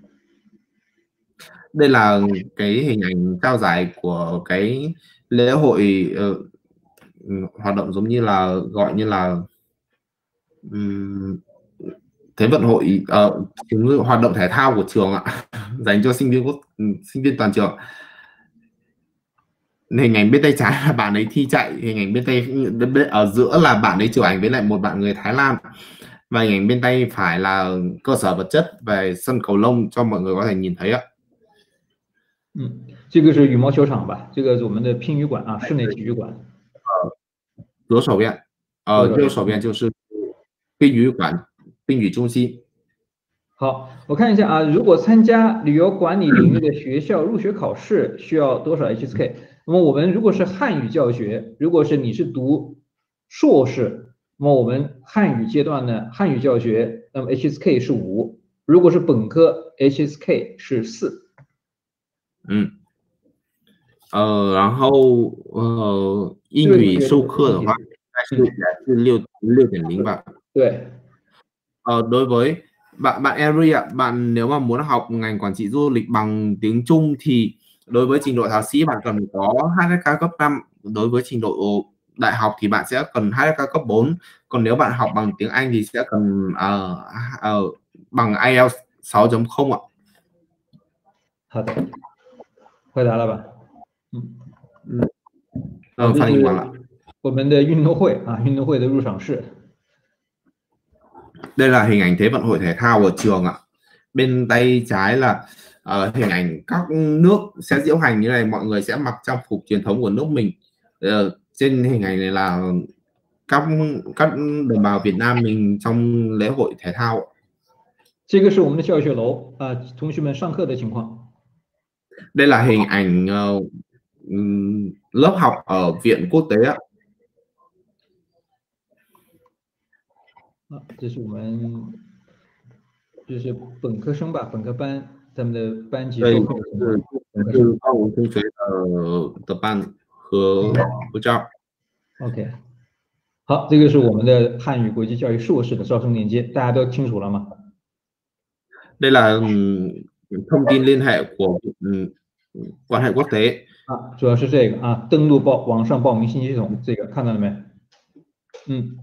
Đây là cái hình ảnh trao giải của cái lễ hội uh, hoạt động giống như là gọi như là um, thế vận hội uh, hoạt động thể thao của trường ạ, dành cho sinh viên quốc sinh viên toàn trường. hình ảnh bên tay trái là bạn ấy thi chạy, hình ảnh bên tay ở giữa là bạn ấy chụp ảnh với lại một bạn người Thái Lan, và hình ảnh bên tay phải là cơ sở vật chất về sân cầu lông cho mọi người có thể nhìn thấy ạ. 嗯，这个是羽毛球场吧？这个是我们的乒羽馆啊，室内体育馆。 呃，左手边，呃，右手边就是乒羽馆、乒羽中心。 好，我看一下啊，如果参加旅游管理领域的学校入学考试需要多少 H S K？ 那么我们如果是汉语教学，如果是你是读硕士，那么我们汉语阶段呢，汉语教学，那么 H S K 是五，如果是本科 H S K 是四。 嗯，呃，然后呃，英语授课的话，应该是是六六点零吧。 对。 Ờ, đối với bạn bạn Eri ạ, bạn nếu mà muốn học ngành quản trị du lịch bằng tiếng Trung thì đối với trình độ thạc sĩ bạn cần có hát ét ca cấp năm, đối với trình độ đại học thì bạn sẽ cần hát ét ca cấp bốn, còn nếu bạn học bằng tiếng Anh thì sẽ cần uh, uh, bằng ai eo sáu chấm không ạ. 好的，回答了吧？嗯嗯，呃，翻译完了。 我们的运动会啊，运动会的入场式。 Đây là hình ảnh Thế vận hội thể thao ở trường ạ. Bên tay trái là uh, hình ảnh các nước sẽ diễu hành như này, mọi người sẽ mặc trang phục truyền thống của nước mình. Uh, trên hình ảnh này là các các đồng bào Việt Nam mình trong lễ hội thể thao. 这个是我们的教学楼啊，同学们上课的情况。 Đây là hình ảnh uh, lớp học ở viện quốc tế ạ. 啊，这是我们就是本科生吧，本科班他们的班级授课的情况。 本科生高中同学的的班和合照。 OK， 好，这个是我们的汉语国际教育硕士的招生链接，大家都清楚了吗？ Đây là thông tin liên hệ của quan hệ quốc tế. 啊，主要是这个啊，登录报网上报名信息系统，这个看到了没？嗯。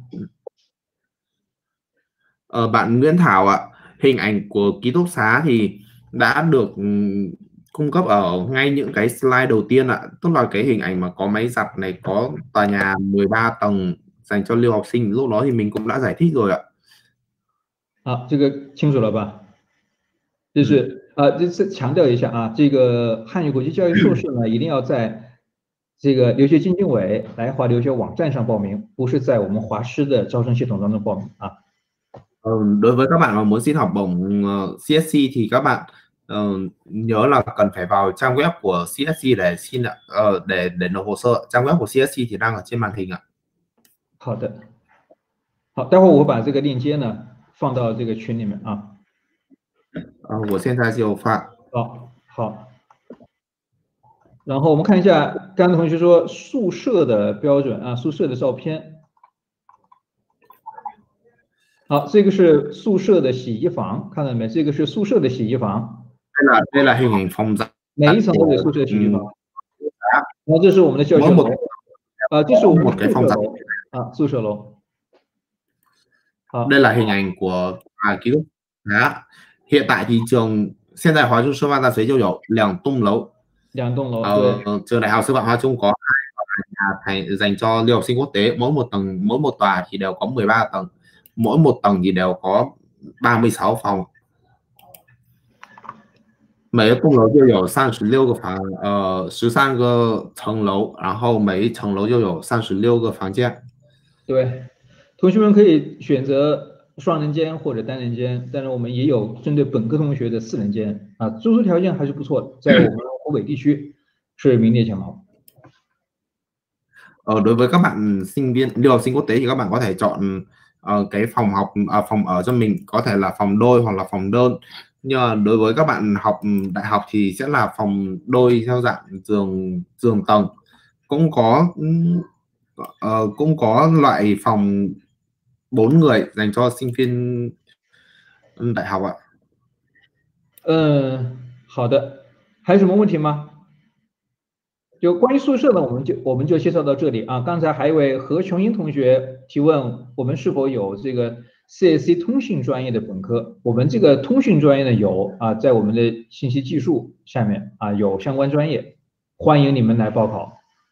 Ờ, bạn Nguyễn Thảo ạ, hình ảnh của ký túc xá thì đã được cung cấp ở ngay những cái slide đầu tiên ạ, tức là cái hình ảnh mà có máy giặt này, có tòa nhà mười ba tầng dành cho lưu học sinh, lúc đó thì mình cũng đã giải thích rồi ạ. 好，这个清楚了吧？就是呃，这次强调一下啊，这个汉语国际教育硕士呢，一定要在这个留学基金委来华留学网站上报名，不是在我们华师的招生系统当中报名啊。 Đối với các bạn mà muốn xin học bổng xê ét xê thì các bạn uh, nhớ là cần phải vào trang web của xê ét xê để xin uh, để để nộp hồ sơ. Trang web của xê ét xê thì đang ở trên màn hình ạ. 好的，好，待会儿我把这个链接呢放到这个群里面啊。 呃，我现在就发。 好，好。然后我们看一下，刚刚同学说宿舍的标准啊，宿舍的照片。 好，这个是宿舍的洗衣房，看到没？这个是宿舍的洗衣房。 đây là đây là hình ảnh phòng giặt. 每一层都有宿舍洗衣房。然后这是我们的教学楼，啊，这是我们的宿舍楼啊，宿舍楼。好， đây là hình ảnh của à, ký túc xá. Hiện tại thì trường hiện tại Hóa Trung Sư phạm Đại学就有两栋楼。 两栋楼。 Ờ, trường Đại học Sư phạm Hóa Trung có hai nhà thành dành cho lưu học sinh quốc tế, mỗi một tầng mỗi một tòa thì đều có mười ba tầng. Mỗi một tầng thì đều có ba mươi sáu phòng. 每个栋楼就有三十六个房，呃，十三个层楼，然后每一层楼就有三十六个房间。 对，同学们可以选择双人间或者单人间，但是我们也有针对本科同学的四人间啊，住宿条件还是不错的，在我们湖北地区是名列前茅。 Ờ, đối với các bạn sinh viên lưu học sinh quốc tế thì các bạn có thể chọn uh, cái phòng học uh, phòng ở cho mình, có thể là phòng đôi hoặc là phòng đơn. Nhưng mà đối với các bạn học đại học thì sẽ là phòng đôi theo dạng giường giường tầng, cũng có uh, cũng có loại phòng bốn người dành cho sinh viên đại học ạ. 嗯，好的，还有什么问题吗？ 就关于宿舍呢，我们就我们就介绍到这里啊。刚才还有一位何琼英同学提问，我们是否有这个 C S C 通讯专业的本科？我们这个通讯专业呢有啊，在我们的信息技术下面啊有相关专业，欢迎你们来报考。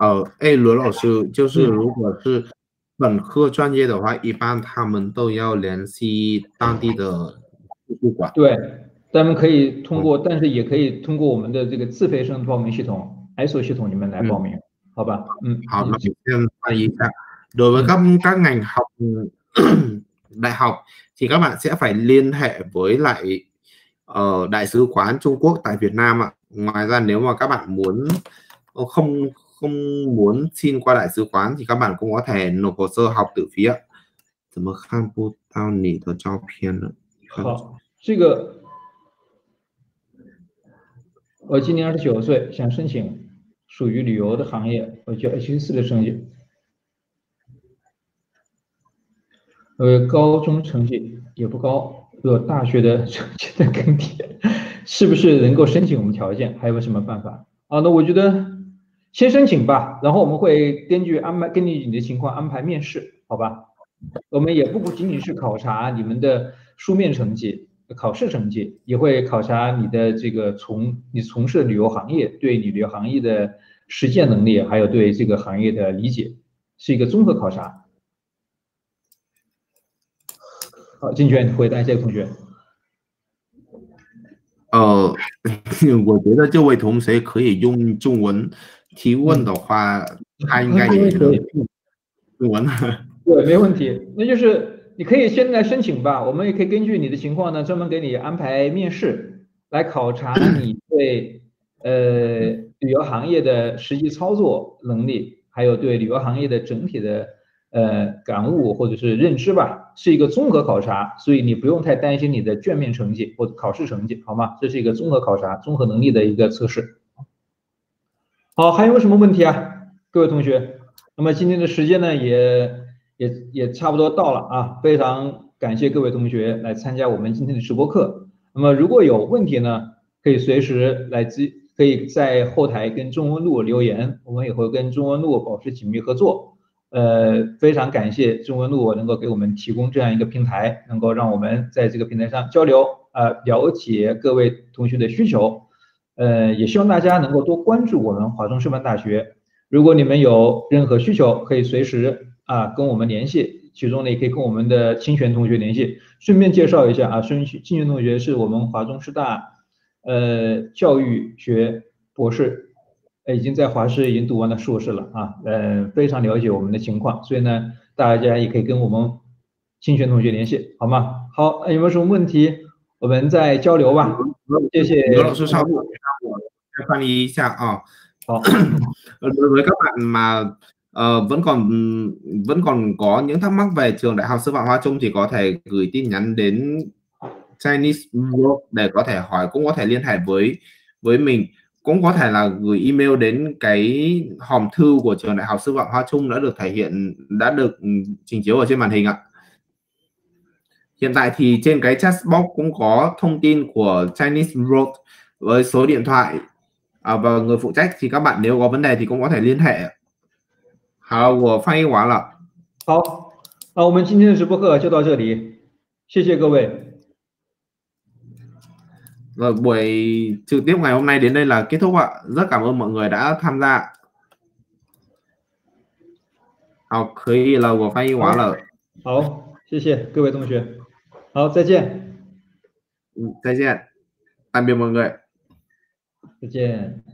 呃，哎，罗老师，就是如果是本科专业的话，一般他们都要联系当地的图书馆。 对，咱们可以通过，但是也可以通过我们的这个自费生报名系统 I S O 系统里面来报名，好吧？嗯， Học là mình xem翻译一下. Đối với các các ngành học đại học thì các bạn sẽ phải liên hệ với lại uh, Đại sứ quán Trung Quốc tại Việt Nam ạ. Ngoài ra nếu mà các bạn muốn không không muốn xin qua đại sứ quán thì các bạn cũng có thể nộp hồ sơ học tự phí ạ. 怎么看不到你的照片呢？ 好，这个我今年二十九岁，想申请属于旅游的行业，我就 H 四的成绩，呃，高中成绩也不高，有大学的成绩在跟底，是不是能够申请我们条件？还有什么办法？啊，那我觉得先申请吧，然后我们会根据安排，根据你的情况安排面试，好吧？我们也不仅仅是考察你们的书面成绩、考试成绩，也会考察你的这个从你从事旅游行业对旅游行业的实践能力，还有对这个行业的理解，是一个综合考察。好，金泉回答这个同学。 呃，我觉得这位同学可以用中文提问的话，嗯、他应该也能中文。 对，没问题。那就是你可以先来申请吧，我们也可以根据你的情况呢，专门给你安排面试，来考察你对呃旅游行业的实际操作能力，还有对旅游行业的整体的呃感悟或者是认知吧，是一个综合考察，所以你不用太担心你的卷面成绩或者考试成绩，好吗？这是一个综合考察、综合能力的一个测试。好，还有什么问题啊，各位同学？那么今天的时间呢，也也也差不多到了啊，非常感谢各位同学来参加我们今天的直播课。那么如果有问题呢，可以随时来咨，可以在后台跟中文路留言，我们也会跟中文路保持紧密合作。呃，非常感谢中文路能够给我们提供这样一个平台，能够让我们在这个平台上交流，呃，了解各位同学的需求。呃，也希望大家能够多关注我们华中师范大学。如果你们有任何需求，可以随时啊跟我们联系，其中呢也可以跟我们的清泉同学联系。顺便介绍一下啊，孙清泉同学是我们华中师大呃教育学博士，呃已经在华师已经读完了硕士了啊，呃非常了解我们的情况，所以呢大家也可以跟我们清泉同学联系，好吗？好，有没有什么问题？我们再交流吧。谢谢。 刘老师稍等，我再翻译一下啊。Đối với các bạn mà uh, vẫn còn vẫn còn có những thắc mắc về trường Đại học Sư phạm Hoa Trung thì có thể gửi tin nhắn đến Chinese Road để có thể hỏi, cũng có thể liên hệ với với mình, cũng có thể là gửi email đến cái hòm thư của trường Đại học Sư phạm Hoa Trung đã được thể hiện đã được trình chiếu ở trên màn hình ạ. Hiện tại thì trên cái chat box cũng có thông tin của Chinese Road với số điện thoại à, và người phụ trách, thì các bạn nếu có vấn đề thì cũng có thể liên hệ. 好，我翻译完了。 好，那我们今天的直播课就到这里，谢谢各位。 Rồi buổi trực tiếp ngày hôm nay đến đây là kết thúc ạ. Rất cảm ơn mọi người đã tham gia. 好，可以了，我翻译完了。 好，谢谢各位同学。好，再见。 嗯，再见，tạm biệt mọi người. 再见。